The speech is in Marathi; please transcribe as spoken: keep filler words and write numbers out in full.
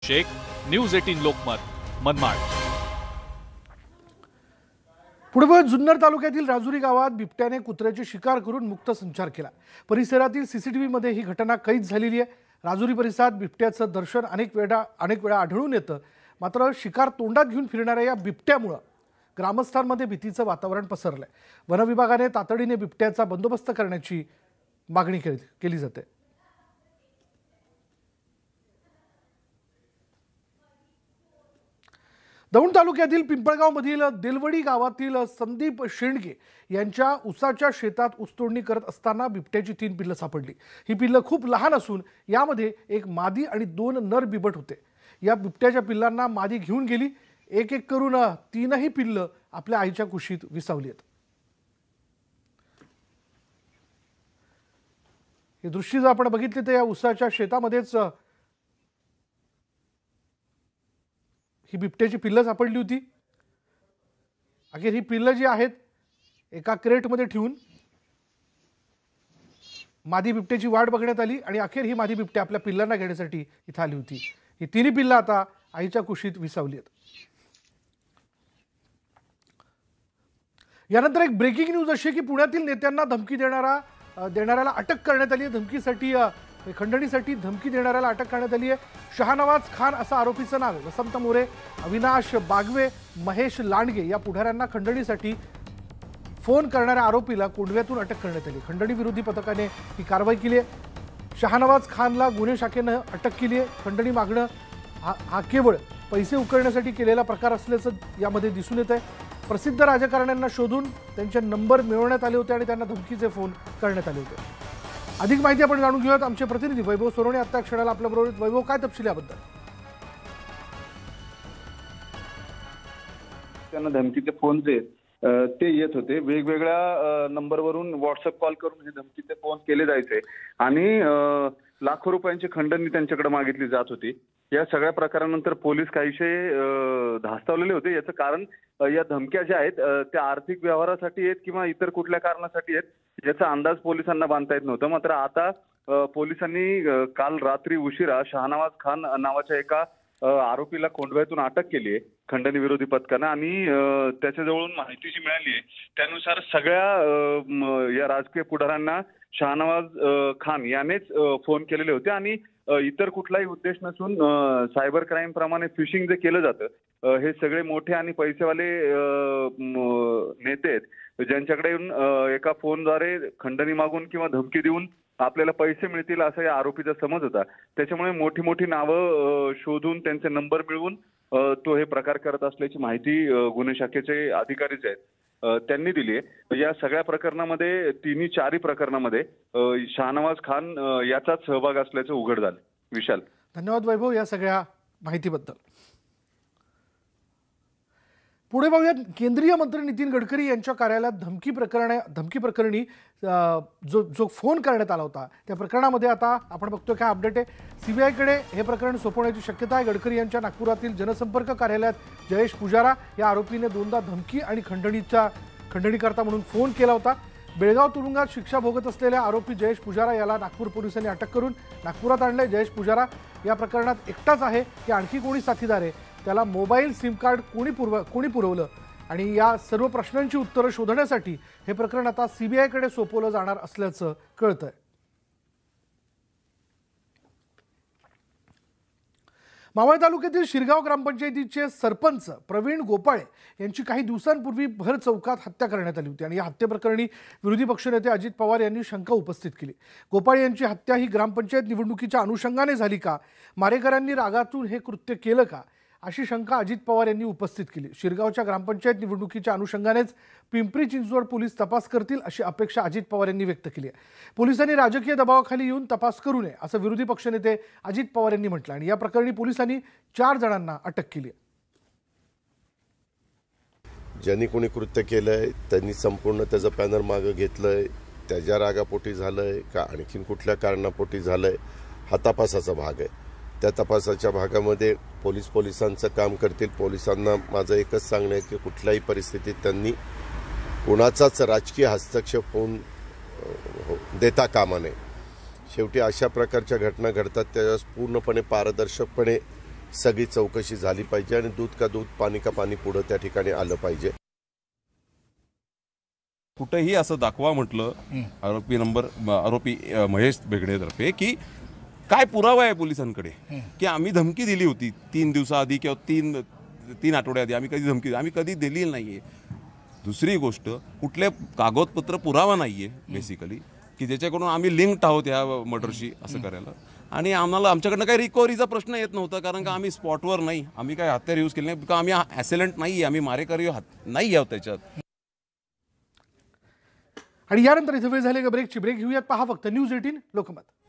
शेख, न्यूज अठरा लोकमत, मनमाड। पुढे जुन्नर तालुक्यातील राजुरी गावात बिबट्याने कुत्र्याची शिकार करून मुक्त संचार केला। परिसरातील सीसीटीव्ही मध्ये ही घटना कैद झालेली आहे। राजुरी परिसरात बिबट्याचं दर्शन अनेक वेळा अनेक वेळा आढळून येतं, मात्र शिकार तोंडात घेऊन फिरणाऱ्या या बिबट्यामुळे ग्रामस्थांमध्ये भीतीचं वातावरण पसरलंय। वन विभागाने तातडीने बिबट्याचा बंदोबस्त करण्याची मागणी केली जाते। दौंड तालुक्यातील पिंपळगाव मधील देलवडी गावातील संदीप शेंडगे यांच्या उसाच्या शेतात ऊसतोडणी करत असताना बिबट्याची तीन पिल्लं सापडली। ही पिल्लं खूप लहान असून यामध्ये एक मादी आणि दोन नर बिबट होते। या बिबट्याच्या पिल्लांना मादी घेऊन गेली। एक एक करून तीनही पिल्लं आपल्या आईच्या कुशीत विसावली आहेत। हे दृश्य जर आपण बघितले तर या उसाच्या शेतामध्येच ही बिबट्याची पिल्लं सापडली होती। अखेर ही पिल्लं जी आहेत एका क्रेटमध्ये ठेवून मादी बिबट्याची वाट बघण्यात आली आणि अखेर ही मादी बिबट्या आपल्या पिल्लांना घेण्यासाठी इथं आली होती। ही तिन्ही पिल्लं आता आईच्या कुशीत विसावली आहेत। यानंतर एक ब्रेकिंग न्यूज अशी की पुण्यातील नेत्यांना धमकी देणारा देणाऱ्याला अटक करण्यात आली आहे। धमकीसाठी खंडणीसाठी धमकी देणाऱ्याला अटक करण्यात आली आहे। शहानवाज खान असं आरोपीचं नाव आहे। वसंत मोरे, अविनाश बागवे, महेश लांडगे या पुढाऱ्यांना खंडणीसाठी फोन करणाऱ्या आरोपीला कोंडव्यातून अटक करण्यात आली। खंडणी विरोधी पथकाने ही कारवाई केली आहे। शहानवाज खानला गुन्हे शाखेनं अटक केली आहे। खंडणी मागणं हा, हा केवळ पैसे उकळण्यासाठी केलेला प्रकार असल्याचं यामध्ये दिसून येत आहे। प्रसिद्ध राजकारण्यांना शोधून त्यांचे नंबर मिळवण्यात आले होते आणि त्यांना धमकीचे फोन करण्यात आले होते। अधिक माहिती आपण जाणून घेऊयात। आमचे प्रतिनिधी वैभव सोनवणे आता क्षणाला आपल्या बरोबर। वैभव, काय तपशील याबद्दल? त्यांना धमकीचे फोन जे ते येत होते, वेगवेगळ्या नंबरवरून व्हॉट्सअप कॉल करून हे धमकीचे फोन केले जायचे आणि लाखो रुपयांची खंडणी त्यांच्याकडे मागितली जात होती। या सगळ्या प्रकारानंतर पोलीस काहीशे धास्तावलेले होते। याचं कारण या धमक्या ज्या आहेत त्या आर्थिक व्यवहारासाठी आहेत किंवा इतर कुठल्या कारणासाठी आहेत याचा अंदाज पोलिसांना बांधता येत नव्हता। मात्र आता पोलिसांनी काल रात्री उशिरा शहानवाज खान नावाच्या एका आरोपीला कोंडव्यातून अटक केली आहे खंडणी विरोधी पथकानं आणि त्याच्याजवळून माहिती जी मिळाली आहे त्यानुसार सगळ्या या राजकीय पुढाऱ्यांना शहानवाज खान यानेच फोन केलेले होते आणि इतर कुठलाही उद्देश नसून सायबर क्राईम प्रमाणे फिशिंग जे केलं जातं हे सगळे मोठे आणि पैसेवाले नेते आहेत ज्यांच्याकडे एका फोनद्वारे खंडणी मागून किंवा धमकी देऊन आपल्याला पैसे मिळतील असा या आरोपीचा समज होता। त्याच्यामुळे मोठी मोठी नावं शोधून त्यांचे नंबर मिळवून तो हे प्रकार करत असल्याची माहिती गुन्हे शाखेचे अधिकारी जे आहेत त्यांनी दिली आहे। या सगळ्या प्रकरणामध्ये तिन्ही चारही प्रकरणामध्ये शहानवाज खान याचाच सहभाग असल्याचं उघड झालं। विशाल, धन्यवाद वैभव या सगळ्या माहितीबद्दल। पुढे बघूयात, केंद्रीय मंत्री नितीन गडकरी यांच्या कार्यालयात धमकी प्रकरण धमकी प्रकरणी जो जो फोन करण्यात आला होता त्या प्रकरणामध्ये आता आपण बघतोय काय अपडेट आहे। सीबीआयकडे हे प्रकरण सोपवण्याची शक्यता आहे। गडकरी यांच्या नागपुरातील जनसंपर्क कार्यालयात जयेश पुजारा या आरोपीने दोनदा धमकी आणि खंडणीच्या खंडणीकरता म्हणून फोन केला होता। बेळगाव तुरुंगात शिक्षा भोगत असलेल्या आरोपी जयेश पुजारा याला नागपूर पोलिसांनी अटक करून नागपुरात आणले। जयेश पुजारा या प्रकरणात एकटाच आहे की आणखी कोणी साथीदार आहे, त्याला मोबाईल सिम कार्ड कोणी पुरव कोणी पुरवलं आणि या सर्व प्रश्नांची उत्तरं शोधण्यासाठी हे प्रकरण आता सीबीआयकडे सोपवलं जाणार असल्याचं कळतंय। मावळ तालुक्यातील शिरगाव ग्रामपंचायतीचे सरपंच प्रवीण गोपाळे यांची काही दिवसांपूर्वी भर चौकात हत्या करण्यात आली होती आणि या हत्येप्रकरणी विरोधी पक्षनेते अजित पवार यांनी शंका उपस्थित केली। गोपाळे यांची हत्या ही ग्रामपंचायत निवडणुकीच्या अनुषंगाने झाली का, मारेकऱ्यांनी रागातून हे कृत्य केलं का, अशी शंका अजित पवार यांनी उपस्थित केली। शिरगावच्या ग्रामपंचायत निवडणुकीच्या अनुषंगानेच पिंपरी चिंचवड पोलीस तपास करतील अशी अपेक्षा अजित पवार यांनी व्यक्त केली आहे। पोलिसांनी राजकीय दबावाखाली येऊन तपास करू नये असं विरोधी पक्षनेते अजित पवार यांनी म्हटलं आणि या प्रकरणी पोलिसांनी चार जणांना अटक केली आहे। ज्यांनी कोणी कृत्य केलंय त्यांनी संपूर्ण त्याचं पॅनल मागे घेतलंय, त्याच्या रागापोटी झालंय का आणखीन कुठल्या कारणापोटी झालंय हा तपासाचा भाग आहे। त्या तपासाच्या भागामध्ये पोलीस पोलिसांचं काम करतील। पोलिसांना माझं एकच सांगणं आहे की कुठल्याही परिस्थितीत त्यांनी कोणाचाच राजकीय हस्तक्षेप होऊन देता कामा नये। शेवटी अशा प्रकारच्या घटना घडतात त्यावेळेस पूर्णपणे पारदर्शकपणे सगळी चौकशी झाली पाहिजे आणि दूध का दूध पाणी का पाणी पुढं त्या ठिकाणी आलं पाहिजे. कुठेही असं दाखवा म्हटलं आरोपी नंबर आरोपी महेश बेगडेतर्फे की काय पुरावा आहे पोलिसांकडे की आम्ही धमकी दिली होती तीन दिवसाआधी किंवा तीन तीन आठवड्याआधी आम्ही कधी धमकी आम्ही कधी दिली नाहीये. दुसरी गोष्ट कुठले कागदपत्र पुरावा नाहीये बेसिकली की ज्याच्याकडून आम्ही लिंक्ड आहोत ह्या मर्डरशी असं करायला. आणि आम्हाला आमच्याकडनं काही रिकव्हरीचा प्रश्न येत नव्हता कारण का आम्ही स्पॉटवर नाही, आम्ही काय हत्यार यूज केले नाही, बिकॉज आम्ही ॲसेलंट नाही आहे, आम्ही मारेकरी नाही आहोत त्याच्यात. आणि यानंतर इथे वेळ झाली का ब्रेकची. ब्रेक घेऊयात. पहा फक्त न्यूज एटीन लोकमत.